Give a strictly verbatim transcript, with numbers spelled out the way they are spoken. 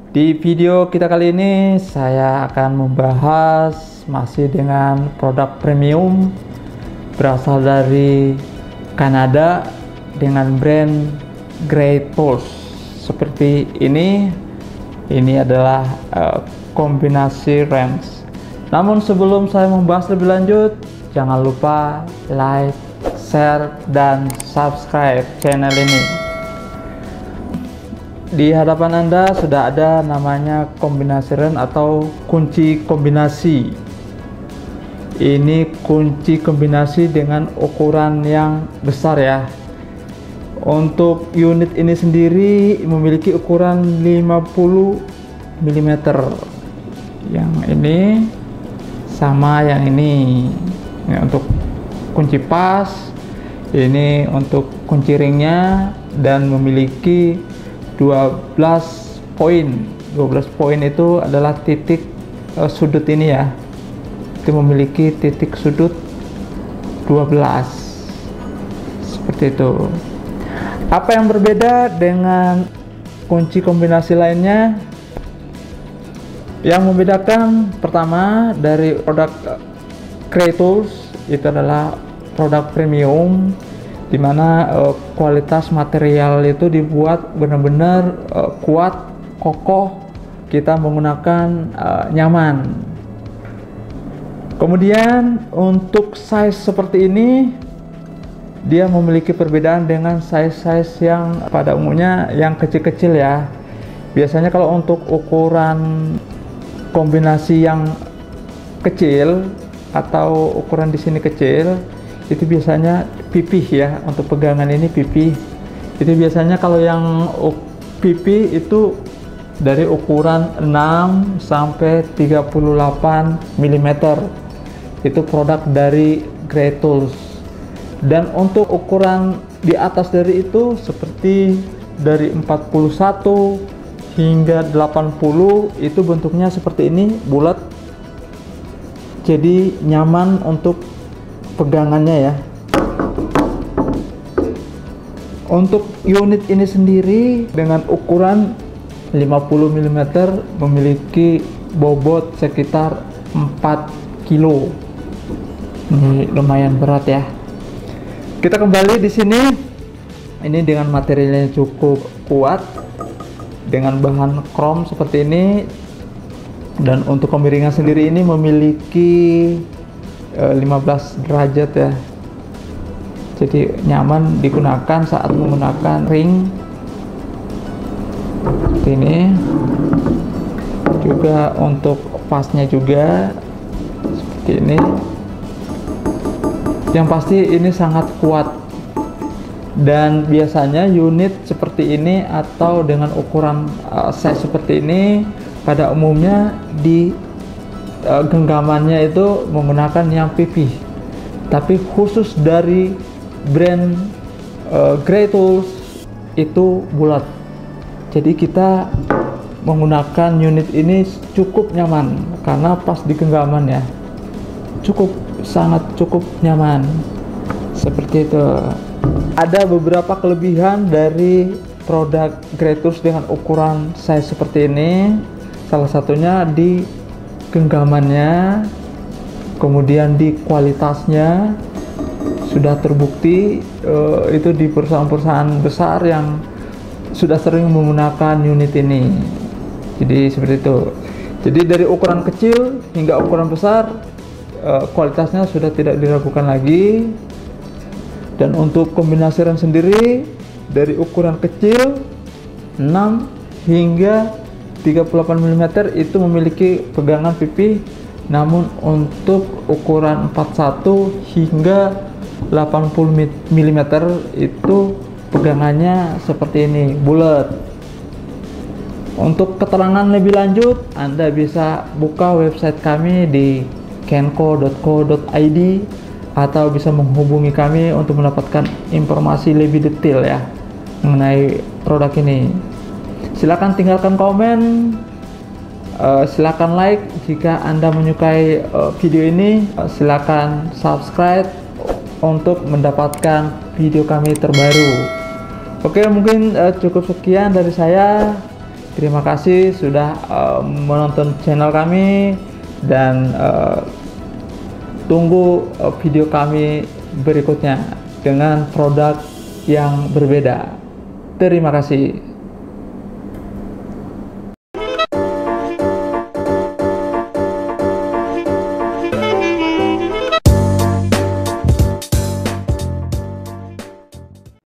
Di video kita kali ini saya akan membahas masih dengan produk premium berasal dari Kanada dengan brand Great Tools. Seperti ini, ini adalah uh, kombinasi wrench. Namun sebelum saya membahas lebih lanjut, jangan lupa like, share, dan subscribe channel ini. Di hadapan Anda sudah ada namanya kombinasi wrench atau kunci kombinasi. Ini kunci kombinasi dengan ukuran yang besar ya. Untuk unit ini sendiri memiliki ukuran lima puluh milimeter. Yang ini sama yang ini. Ini untuk kunci pas, ini untuk kunci ringnya, dan memiliki dua belas poin. dua belas poin itu adalah titik uh, sudut ini ya. Itu memiliki titik sudut dua belas. Seperti itu. Apa yang berbeda dengan kunci kombinasi lainnya? Yang membedakan pertama dari produk Great Tools itu adalah produk premium, di mana uh, kualitas material itu dibuat benar-benar uh, kuat, kokoh, kita menggunakan uh, nyaman. Kemudian untuk size seperti ini, dia memiliki perbedaan dengan size-size yang pada umumnya yang kecil-kecil ya. Biasanya kalau untuk ukuran kombinasi yang kecil atau ukuran di sini kecil, itu biasanya pipih ya. Untuk pegangan ini pipih. Itu biasanya kalau yang pipih itu dari ukuran enam sampai tiga puluh delapan milimeter. Itu produk dari Great Tools. Dan untuk ukuran di atas dari itu seperti dari empat puluh satu hingga delapan puluh, itu bentuknya seperti ini, bulat. Jadi nyaman untuk pegangannya ya. Untuk unit ini sendiri dengan ukuran lima puluh milimeter memiliki bobot sekitar empat kilo. Ini lumayan berat ya. Kita kembali di sini. Ini dengan materialnya cukup kuat dengan bahan krom seperti ini. Dan untuk kemiringan sendiri ini memiliki lima belas derajat ya. Jadi nyaman digunakan saat menggunakan ring seperti ini. Juga untuk pasnya juga seperti ini. Yang pasti ini sangat kuat. Dan biasanya unit seperti ini atau dengan ukuran uh, size seperti ini pada umumnya di Uh, genggamannya itu menggunakan yang pipih, tapi khusus dari brand uh, Great Tools itu bulat. Jadi kita menggunakan unit ini cukup nyaman karena pas di genggaman ya, cukup sangat cukup nyaman. Seperti itu. Ada beberapa kelebihan dari produk Great Tools dengan ukuran size seperti ini. Salah satunya di genggamannya, kemudian di kualitasnya sudah terbukti uh, itu di perusahaan-perusahaan besar yang sudah sering menggunakan unit ini. Jadi seperti itu. Jadi dari ukuran kecil hingga ukuran besar uh, kualitasnya sudah tidak diragukan lagi. Dan untuk kombinasi rem sendiri dari ukuran kecil enam hingga tiga puluh delapan milimeter itu memiliki pegangan pipih, namun untuk ukuran empat puluh satu hingga delapan puluh milimeter itu pegangannya seperti ini, bulat. Untuk keterangan lebih lanjut, Anda bisa buka website kami di kenco dot co dot i d atau bisa menghubungi kami untuk mendapatkan informasi lebih detail ya mengenai produk ini. Silakan tinggalkan komen, uh, silakan like jika Anda menyukai uh, video ini. Uh, silakan subscribe untuk mendapatkan video kami terbaru. Oke, mungkin uh, cukup sekian dari saya. Terima kasih sudah uh, menonton channel kami, dan uh, tunggu uh, video kami berikutnya dengan produk yang berbeda. Terima kasih.